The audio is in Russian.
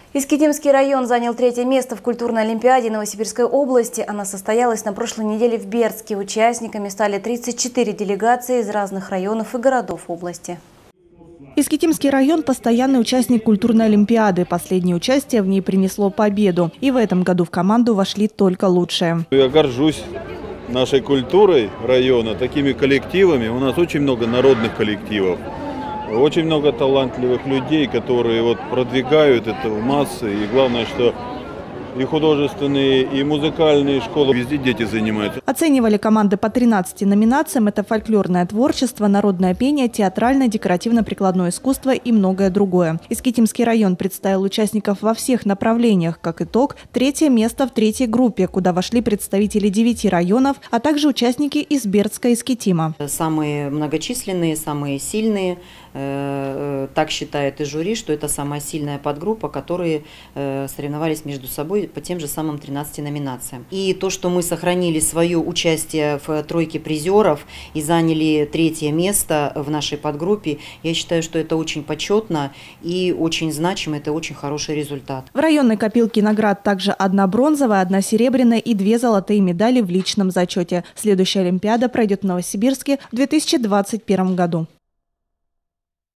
Искитимский район занял 3-е место в культурной олимпиаде Новосибирской области. Она состоялась на прошлой неделе в Бердске. Участниками стали 34 делегации из разных районов и городов области. Искитимский район – постоянный участник культурной олимпиады. Последнее участие в ней принесло победу. И в этом году в команду вошли только лучшие. Я горжусь нашей культурой района, такими коллективами. У нас очень много народных коллективов. Очень много талантливых людей, которые продвигают это в массы. И главное, что и художественные, и музыкальные школы, везде дети занимаются. Оценивали команды по 13 номинациям. Это фольклорное творчество, народное пение, театральное, декоративно-прикладное искусство и многое другое. Искитимский район представил участников во всех направлениях. Как итог, 3-е место в 3-й группе, куда вошли представители 9 районов, а также участники из Бердска и Искитима. Самые многочисленные, самые сильные. Так считает и жюри, что это самая сильная подгруппа, которые соревновались между собой по тем же самым 13 номинациям. И то, что мы сохранили свое участие в тройке призеров и заняли 3-е место в нашей подгруппе, я считаю, что это очень почетно и очень значимо, это очень хороший результат. В районной копилке наград также 1 бронзовая, 1 серебряная и 2 золотые медали в личном зачете. Следующая олимпиада пройдет в Новосибирске в 2021 году.